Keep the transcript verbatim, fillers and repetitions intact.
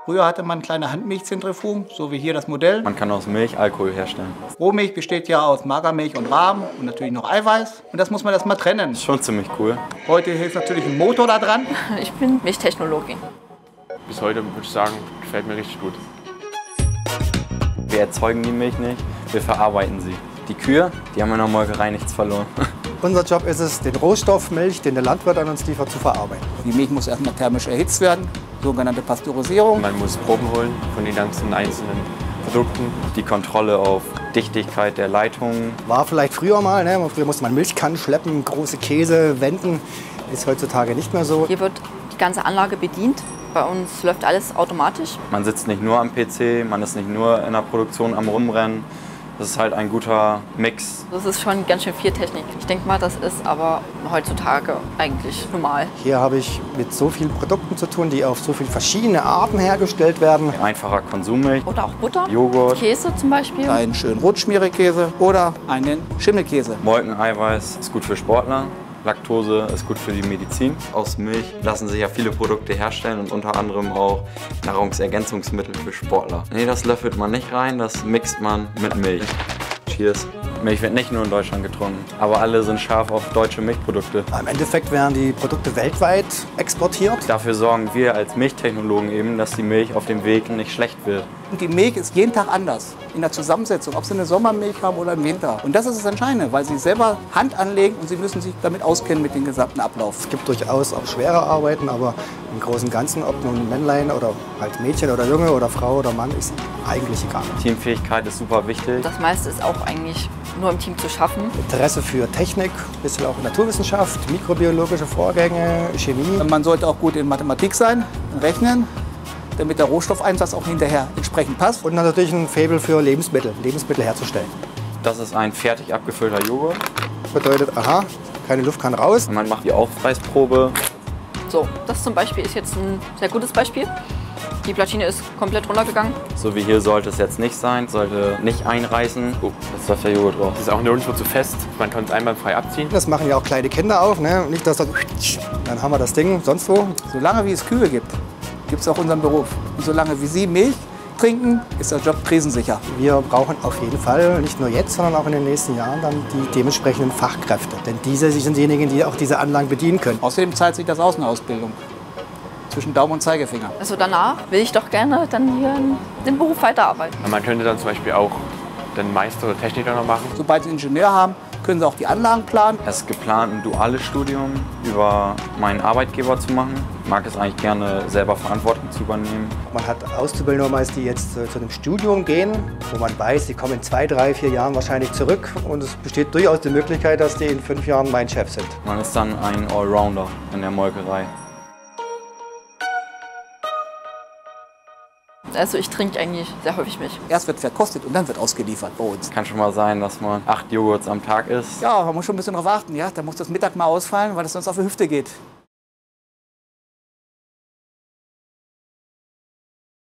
Früher hatte man kleine Handmilchzentrifugen, so wie hier das Modell. Man kann aus Milch Alkohol herstellen. Rohmilch besteht ja aus Magermilch und Rahm und natürlich noch Eiweiß. Und das muss man erstmal trennen. Das ist schon ziemlich cool. Heute hilft natürlich ein Motor da dran. Ich bin Milchtechnologin. Bis heute würde ich sagen, gefällt mir richtig gut. Wir erzeugen die Milch nicht, wir verarbeiten sie. Die Kühe, die haben in der Molkerei nichts verloren. Unser Job ist es, den Rohstoff Milch, den der Landwirt an uns liefert, zu verarbeiten. Die Milch muss erstmal thermisch erhitzt werden, sogenannte Pasteurisierung. Man muss Proben holen von den ganzen einzelnen Produkten. Die Kontrolle auf Dichtigkeit der Leitungen. War vielleicht früher mal, ne? Früher musste man Milchkannen schleppen, große Käse wenden. Ist heutzutage nicht mehr so. Hier wird die ganze Anlage bedient. Bei uns läuft alles automatisch. Man sitzt nicht nur am P C, man ist nicht nur in der Produktion am Rumrennen. Das ist halt ein guter Mix. Das ist schon ganz schön viel Technik. Ich denke mal, das ist aber heutzutage eigentlich normal. Hier habe ich mit so vielen Produkten zu tun, die auf so viele verschiedene Arten hergestellt werden. Einfacher Konsummilch, Oder auch Butter, Joghurt, Käse zum Beispiel. Einen schönen Rotschmierekäse oder einen Schimmelkäse. Molkeneiweiß ist gut für Sportler. Laktose ist gut für die Medizin. Aus Milch lassen sich ja viele Produkte herstellen und unter anderem auch Nahrungsergänzungsmittel für Sportler. Nee, das löffelt man nicht rein, das mixt man mit Milch. Cheers. Milch wird nicht nur in Deutschland getrunken, aber alle sind scharf auf deutsche Milchprodukte. Im Endeffekt werden die Produkte weltweit exportiert. Dafür sorgen wir als Milchtechnologen eben, dass die Milch auf dem Weg nicht schlecht wird. Und die Milch ist jeden Tag anders in der Zusammensetzung, ob sie eine Sommermilch haben oder im Winter. Und das ist das Entscheidende, weil sie selber Hand anlegen und sie müssen sich damit auskennen mit dem gesamten Ablauf. Es gibt durchaus auch schwere Arbeiten, aber im Großen und Ganzen, ob nun Männlein oder halt Mädchen oder Junge oder Frau oder Mann, ist eigentlich egal. Teamfähigkeit ist super wichtig. Das meiste ist auch eigentlich nur im Team zu schaffen. Interesse für Technik, ein bisschen auch Naturwissenschaft, mikrobiologische Vorgänge, Chemie. Man sollte auch gut in Mathematik sein, Rechnen, damit der Rohstoffeinsatz auch hinterher entsprechend passt. Und natürlich ein Faible für Lebensmittel, Lebensmittel herzustellen. Das ist ein fertig abgefüllter Joghurt. Bedeutet, aha, keine Luft kann raus. Man macht die Aufreißprobe. So, das zum Beispiel ist jetzt ein sehr gutes Beispiel. Die Platine ist komplett runtergegangen. So wie hier sollte es jetzt nicht sein, sollte nicht einreißen. Oh, jetzt läuft der Joghurt raus. Das ist auch nirgendwo zu fest. Man kann es einwandfrei abziehen. Das machen ja auch kleine Kinder auf, ne? Nicht, dass das, dann haben wir das Ding sonst wo. Solange wie es Kühe gibt, gibt es auch unseren Beruf. Und solange wie sie Milch trinken, ist der Job krisensicher. Wir brauchen auf jeden Fall, nicht nur jetzt, sondern auch in den nächsten Jahren dann die dementsprechenden Fachkräfte. Denn diese sind diejenigen, die auch diese Anlagen bedienen können. Außerdem zahlt sich das aus, eine Ausbildung. Zwischen Daumen und Zeigefinger. Also danach will ich doch gerne dann hier in dem Beruf weiterarbeiten. Man könnte dann zum Beispiel auch den Meister oder Techniker noch machen. Sobald Sie einen Ingenieur haben, können Sie auch die Anlagen planen. Es ist geplant, ein duales Studium über meinen Arbeitgeber zu machen. Ich mag es eigentlich gerne, selber Verantwortung zu übernehmen. Man hat Auszubildende meist, die jetzt äh, zu einem Studium gehen, wo man weiß, sie kommen in zwei, drei, vier Jahren wahrscheinlich zurück. Und es besteht durchaus die Möglichkeit, dass die in fünf Jahren mein Chef sind. Man ist dann ein Allrounder in der Molkerei. Also ich trinke eigentlich sehr häufig Milch. Erst wird verkostet und dann wird ausgeliefert bei uns. Kann schon mal sein, dass man acht Joghurts am Tag isst. Ja, man muss schon ein bisschen drauf achten. Ja? Da muss das Mittag mal ausfallen, weil es sonst auf die Hüfte geht.